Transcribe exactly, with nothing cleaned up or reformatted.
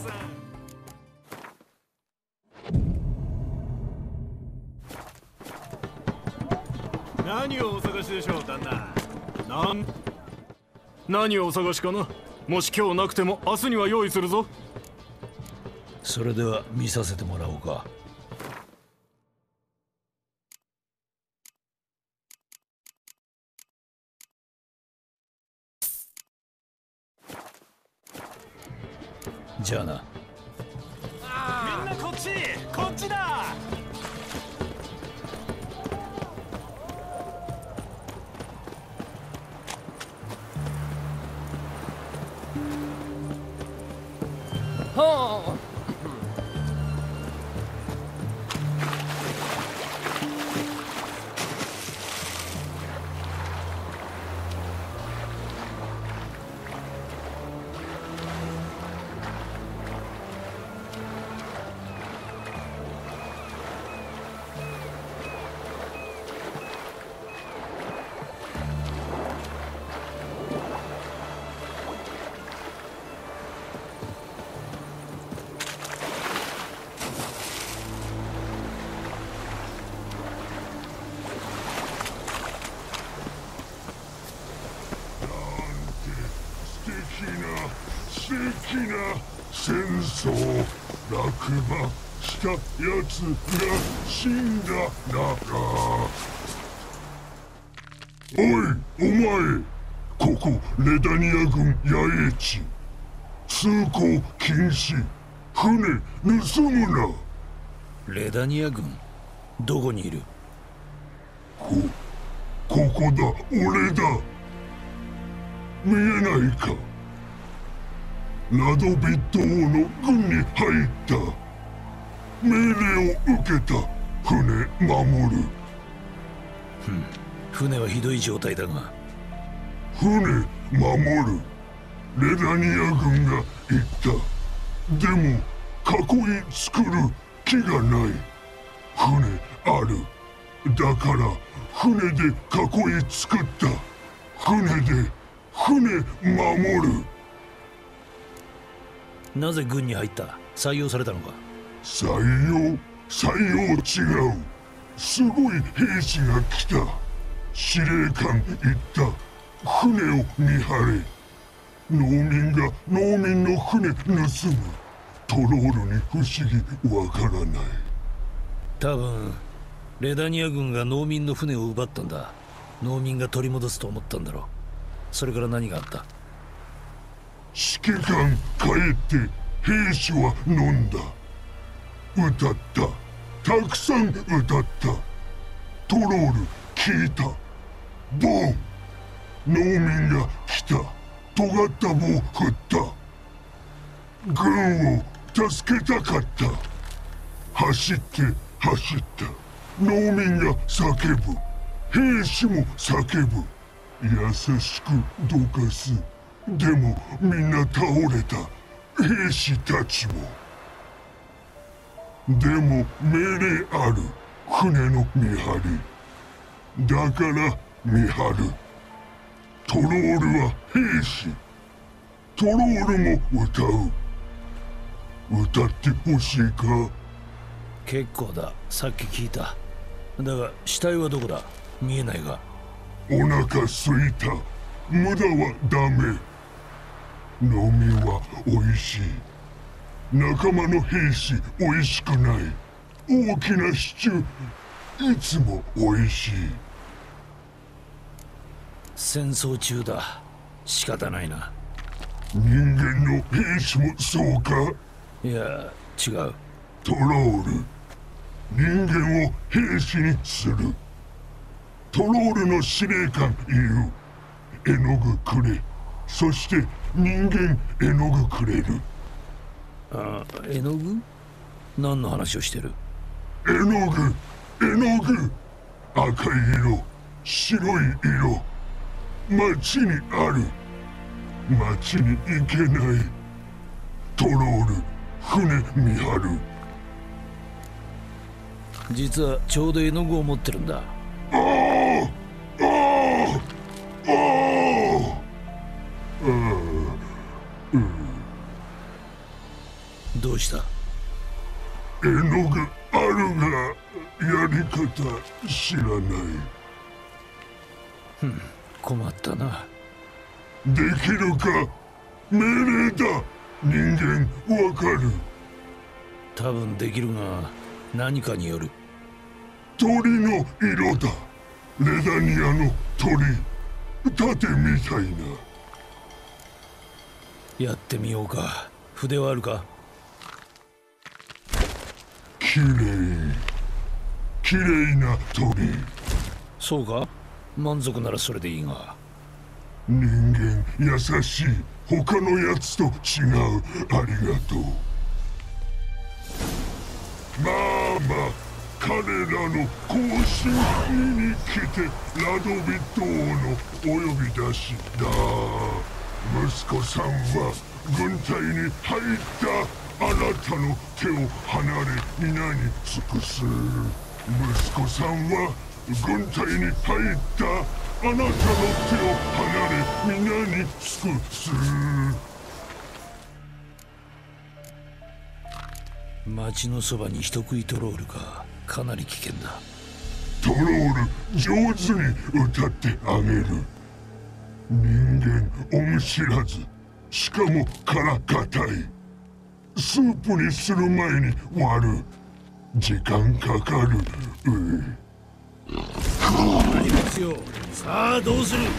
せん。何をお探しでしょう、旦那。なん、何をお探しかな。もし今日なくても明日には用意するぞ。 それでは見させてもらおうか。じゃあな。 みんなこっち、こっちだ。 はあ。 素敵な戦争、落馬したやつが死んだなら。おい、お前、ここレダニア軍野営地、通行禁止、船盗むな。 レダニア軍、どこにいる？ こ、ここだ、俺だ。見えないか？ラドビット王の軍に入った。命令を受けた。船守る。 ふん、船はひどい状態だが。 船守る。レダニア軍が言った。でも囲い作る気がない。船ある。だから船で囲い作った。船で船守る。 なぜ軍に入った？採用されたのか？ 採用採用違う。すごい兵士が来た。司令官言った。船を見張れ。農民が農民の船盗む。トロールに不思議わからない。 多分レダニア軍が農民の船を奪ったんだ。農民が取り戻すと思ったんだろう。それから何があった？ 指揮官帰って兵士は飲んだ。歌った。たくさん歌った。トロール聞いた。ボン。農民が来た。尖った棒振った。軍を助けたかった。走って走った。農民が叫ぶ。兵士も叫ぶ。優しくどかす。でもみんな倒れた。兵士たちも。でも命令ある。船の見張り。だから見張る。トロールは兵士。トロールも歌う。歌ってほしいか？ 結構だ。さっき聞いた。だが死体はどこだ？見えないが。 お腹すいた。無駄はダメ。飲みはおいしい。仲間の兵士おいしくない。大きなシチューいつもおいしい。 戦争中だ。仕方ないな。 人間の兵士もそうか？ いや違う。 トロール、人間を兵士にする。トロールの司令官言う。絵の具くれ。そして人間絵の具くれる。 あ、絵の具？何の話をしてる？ 絵の具、絵の具。赤い色、白い色。街にある。街に行けない。トロール、船見張る。 実はちょうど絵の具を持ってるんだ。 ああああああ。ああ、うん、 うした？ 絵の具あるがやり方知らない。 ふん、困ったな。 できるか？命令だ。人間わかる。 多分できるが何かによる。 鳥の色だ。レダニアの鳥。盾みたいな。 やってみようか。筆はあるか？ きれいきれいな鳥。 そうか、満足ならそれでいいが。 人間優しい。他のやつと違う。ありがとう。まあまあ彼らの行進に来てラドビット王のお呼び出しだ。息子さんは軍隊に入ったあなたの手を離れ皆に尽くす。息子さんは軍隊に入ったあなたの手を離れ皆に尽くす。 町のそばに人食いトロールか。かなり危険だ。 トロール上手に歌ってあげる。人間恩知らず、しかも殻硬い。スープにする前に割る。時間かかる。うありますよ。さあどうする？